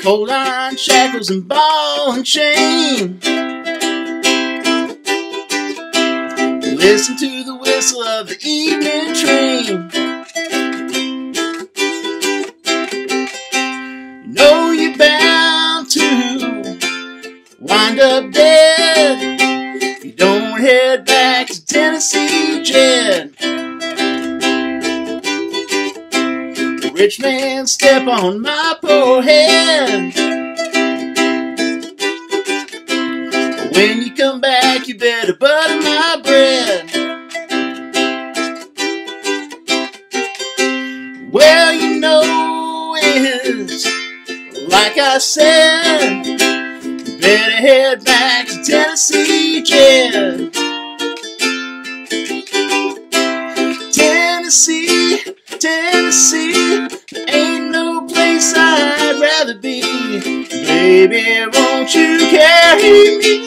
Hold on, shackles and ball and chain. Listen to the whistle of the evening train. You know you're bound to wind up dead if you don't head back to Tennessee, Jed. The rich man step on my poor head. When you come back, you better butter my bread. Well, you know it's like I said, you better head back to Tennessee, Jed. Tennessee, Tennessee, there ain't no place I'd rather be. Baby, won't you carry me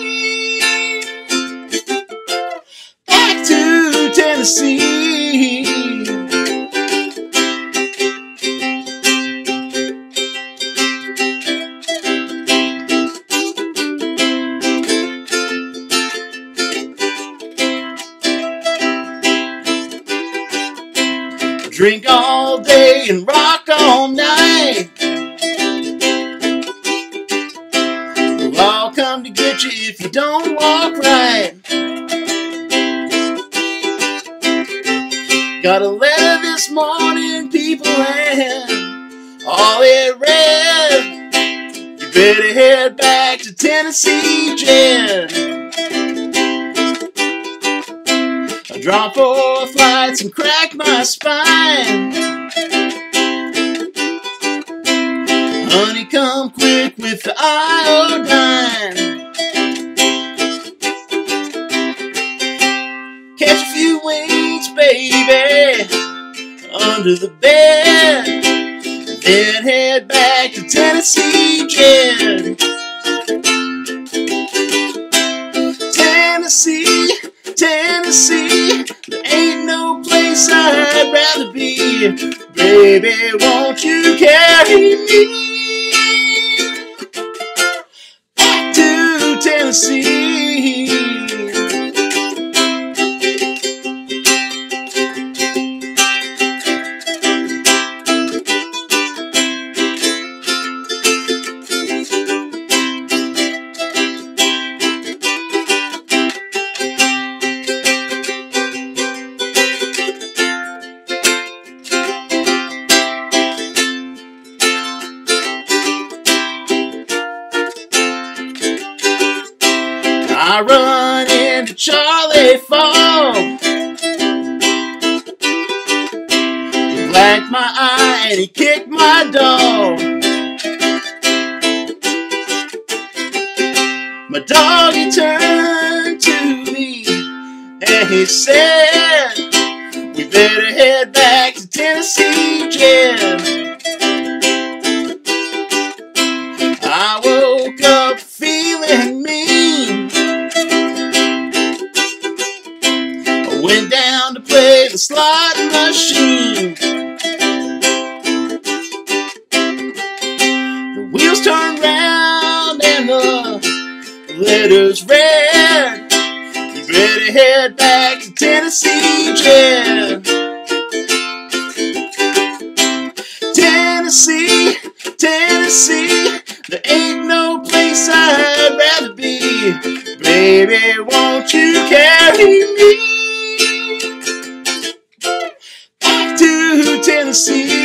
back to Tennessee? Drink all day and rock all night. We'll all come to get you if you don't walk right. Got a letter this morning, people, and all it read, you better head back to Tennessee, Jed. I dropped 4 flights and cracked my spine. Honey, come quick with the iodine. Catch a few wings, baby, under the bed. Then head back to Tennessee, Jed. Tennessee, Tennessee, there ain't no place I'd rather be. Baby, won't you carry me back to Tennessee? I run into Charlie Fogg. He blacked my eye and he kicked my dog. My dog, he turned to me and he said, we better head back to Tennessee, Jed. I woke up feeling mean. Went down to play the slot machine. The wheels turned round and the letters read, you better head back to Tennessee, Jed. Tennessee, Tennessee, there ain't no place I'd rather be. Baby, won't you carry me back to Tennessee?